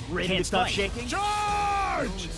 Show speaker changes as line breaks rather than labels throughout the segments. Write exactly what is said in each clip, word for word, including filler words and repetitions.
Can't stop shaking?
Charge!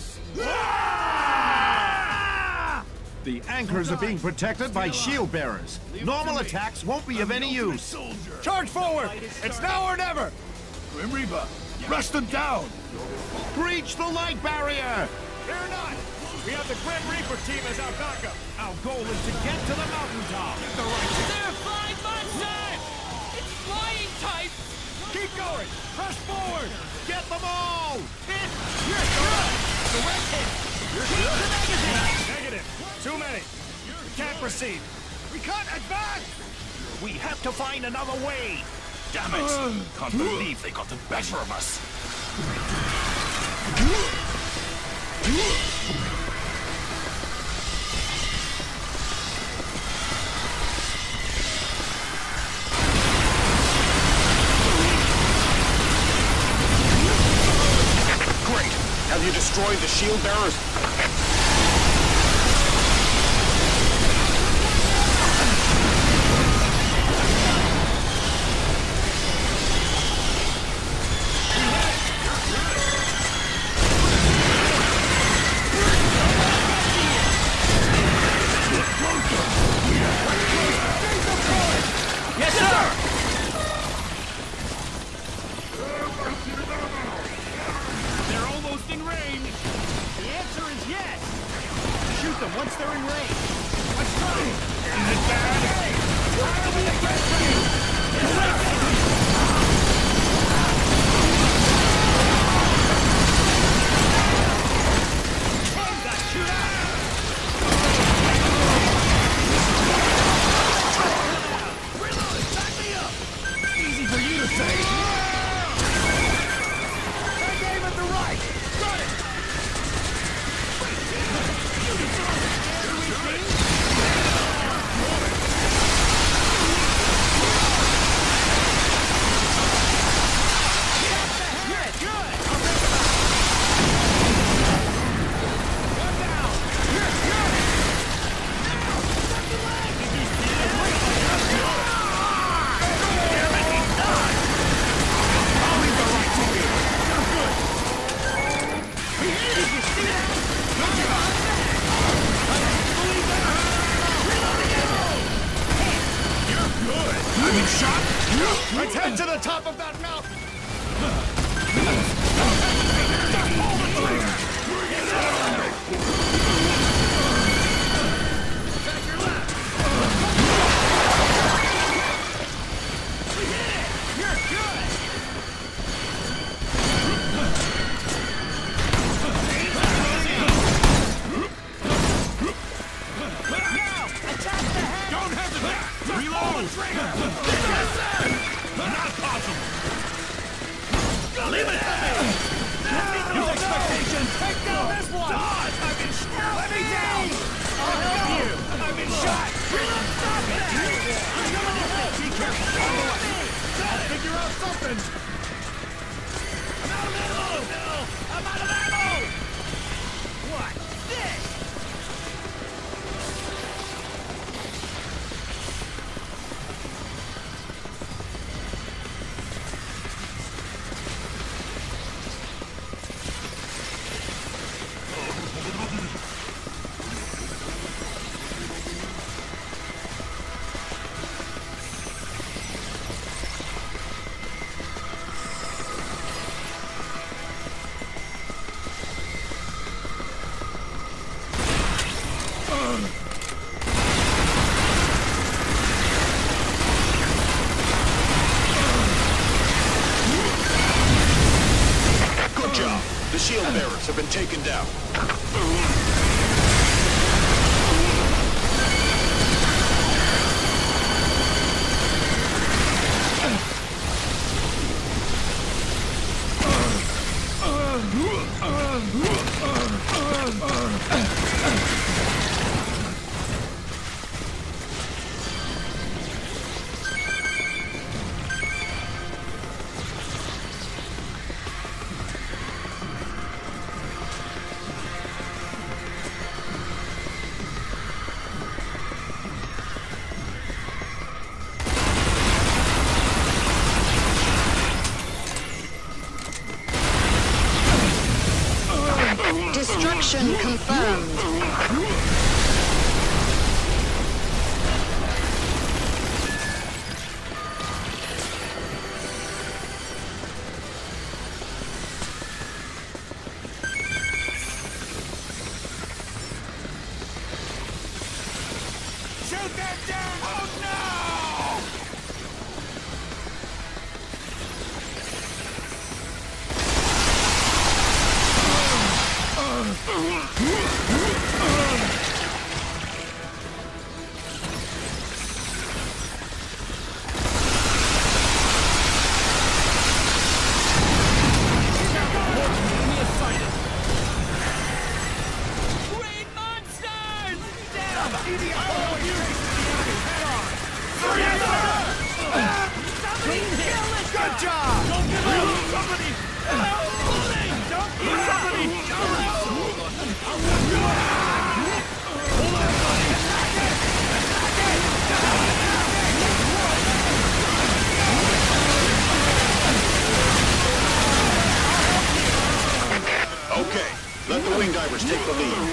The anchors are being protected by shield bearers. Normal attacks won't be of any use.
Charge forward! It's now or never!
Grim Reaper, rush them down!
Breach the light barrier!
Fear not! We have the Grim Reaper team as our backup. Our goal is to get to the mountaintop. Get the right team.
They're flying monsters! It's flying types!
Keep going! Press forward!
Get them all!
Hit! You're good! The red hit! You're good! Negative! Too many! We can't proceed! We can't advance!
We have to find another way!
Damn it! Can't believe they got the better of us!
Great! Have you destroyed the shield bearers?
Yes, sir!
They're almost in range!
The answer is yes! Shoot them once they're in range!
Let's try! Is it bad? I'll be aggressive! Shoot out! Reload! Back me up! Easy for you to say! Take aim at the right! Got it! Let's head to the top of that mountain! Attack your left! We hit it! You're good! Now! Attack the head! Don't hesitate! Reload! Trigger! Not possible! Leave it at me! Use expectations! Take down this one! Dodge! I've been shot! Let me down! I'll help you! I've been shot! Reload! Stop it! I'm coming to help! Be careful! I'll figure out something! I'm out of ammo! No! I'm out of ammo! What? This!
Good job. The shield bearers have been taken down.
Confirmed.
Shoot them down! Oh no!
Green monsters!
Good job! Don't give up! Somebody! Help! Don't give somebody!
Okay, let the wing divers take the lead.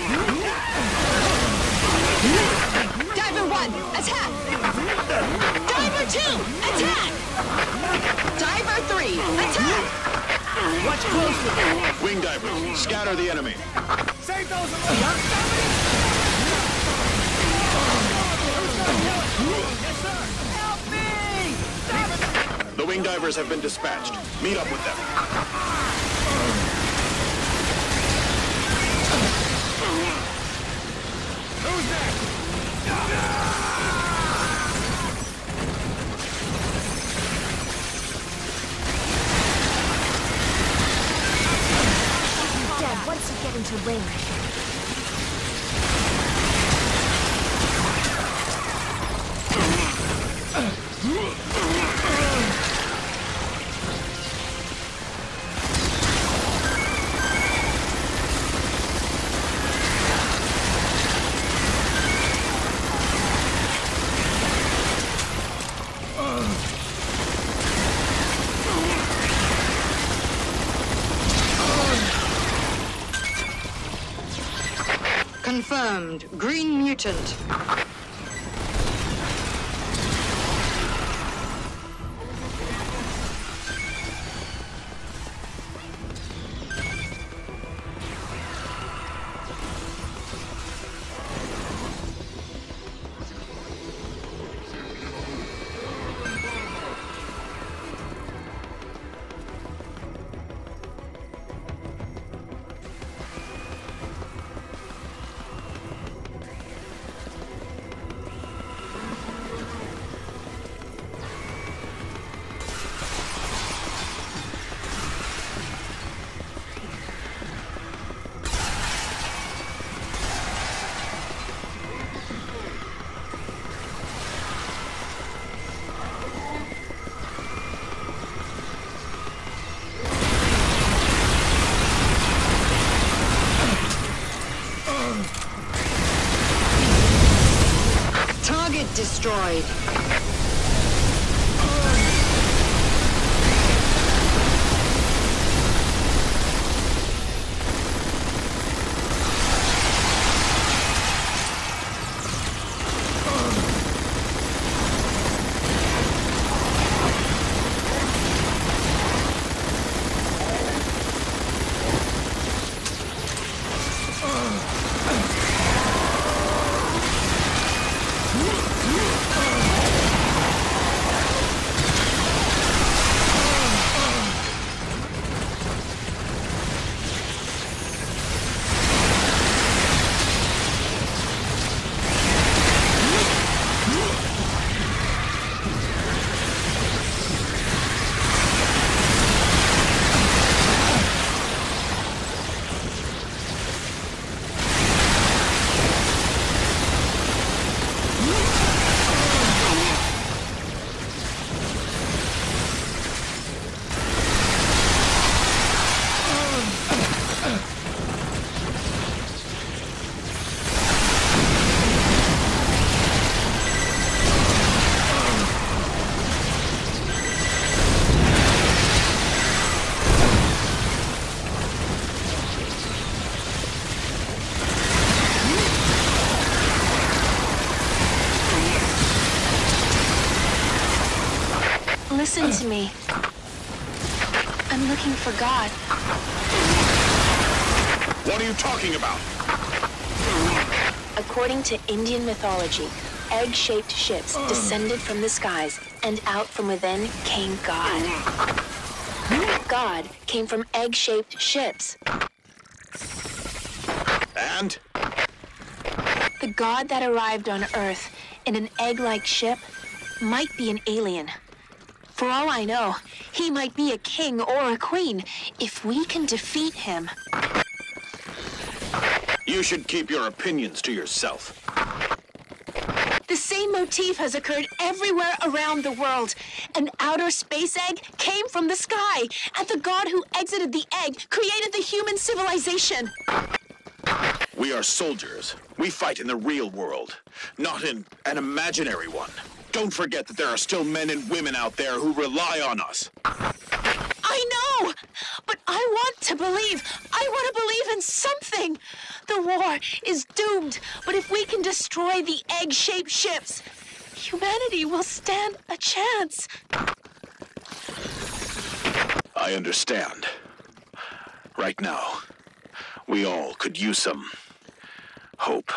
Diver one, attack! Diver two, attack! Diver three, attack!
Watch closely!
Wing divers, scatter the enemy.
Save those alive! Yes, sir! Help me! Stop it!
The wing divers have been dispatched. Meet up with them.
Who's next?
Dead once you get into range.
Confirmed. Green mutant. Target destroyed.
Listen to me. I'm looking for God.
What are you talking about?
According to Indian mythology, egg-shaped ships descended from the skies, and out from within came God. God came from egg-shaped ships.
And?
The God that arrived on Earth in an egg-like ship might be an alien. For all I know, he might be a king or a queen. If we can defeat him...
You should keep your opinions to yourself.
The same motif has occurred everywhere around the world. An outer space egg came from the sky, and the God who exited the egg created the human civilization.
We are soldiers. We fight in the real world, not in an imaginary one. Don't forget that there are still men and women out there who rely on us.
I know! But I want to believe. I want to believe in something. The war is doomed, but if we can destroy the egg-shaped ships, humanity will stand a chance.
I understand. Right now, we all could use some hope.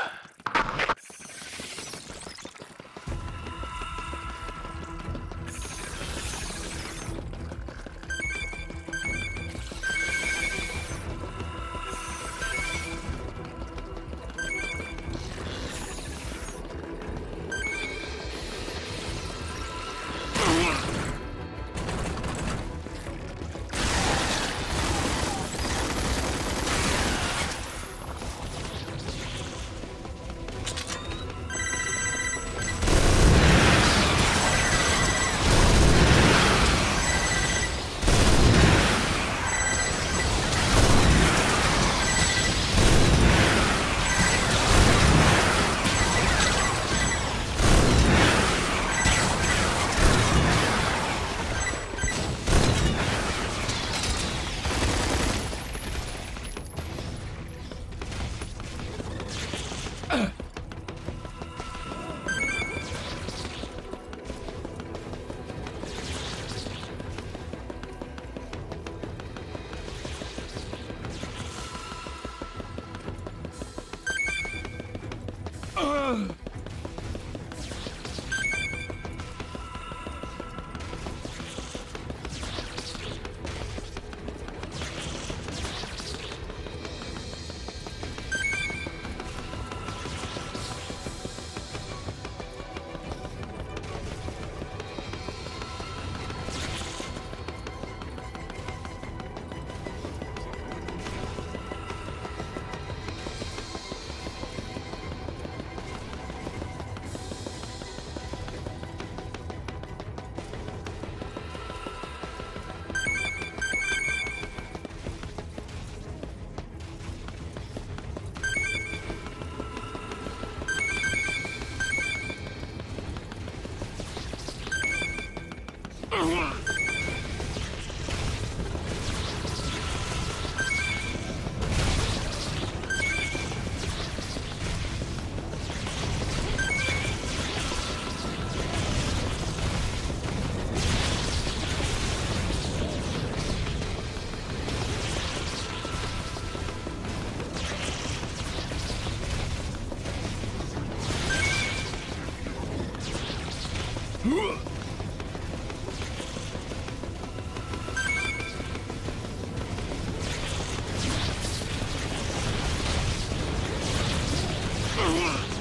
Ugh.